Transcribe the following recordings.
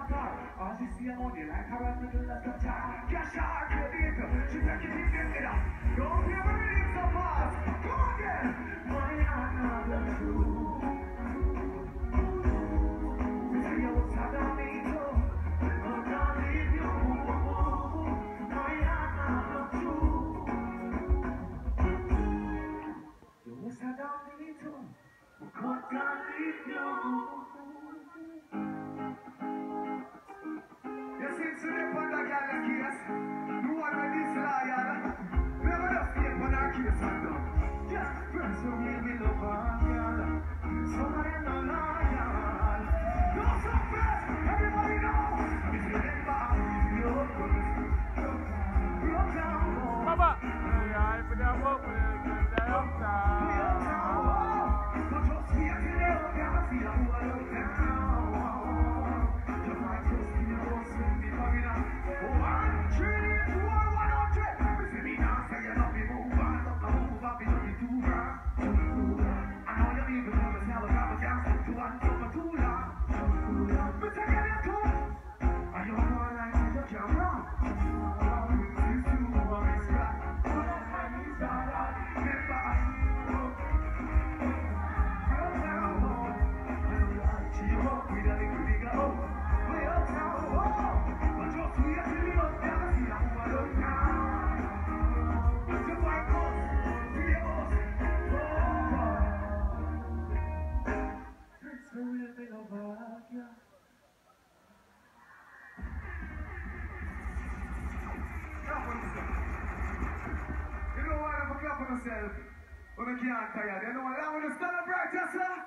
When I can't tired, you know what I want to celebrate yourself?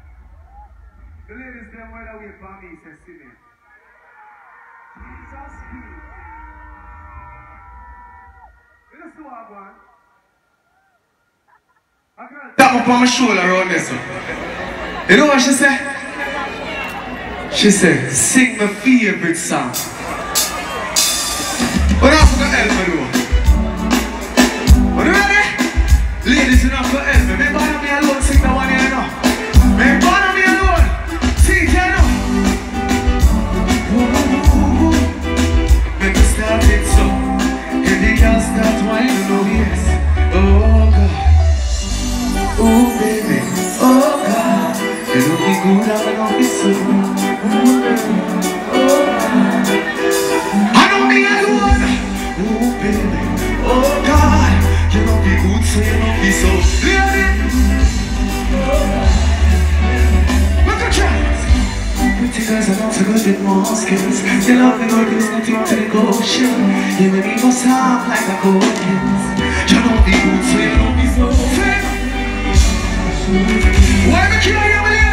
The ladies them where they wait for me, say, see me. Jesus speak. You know what I want? I can tap up on my shoulder around this one. You know what she said? She said, sing my favorite song. But I forgot to help me though. Are you ready? Ladies, you're not forever. Make one of me alone sing the one you know. Make one of me alone sing you know. Make me start it so. If you can't start whining, oh yes. Oh God. Oh baby. Oh God. It'll be good, I'll be so. Oh God. I know me alone. Oh baby. Oh God. You don't be good, so you don't be so lady. Look at you. Pretty girls are not so good with more skills. You love me, girl, there's nothing to negotiate. You make me go soft like a gold kiss. You don't be good, so you don't be so fake. Why am I killing you?